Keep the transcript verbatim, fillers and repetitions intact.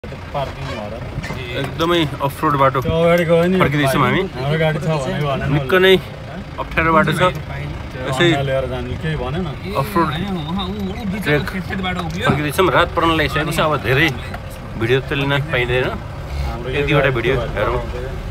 एकदमै off road बाटो फर्किँदैछौँ हामी। निकै नै अप्ठ्यारो बाटो छ, यसै अफ रोड ट्रेक फर्किँदैछौँ। रात पर्न लागिसकेको छ, अब धेरै भिडियो त लिन पाइँदैन, एक दुईवटा भिडियो हेरौँ।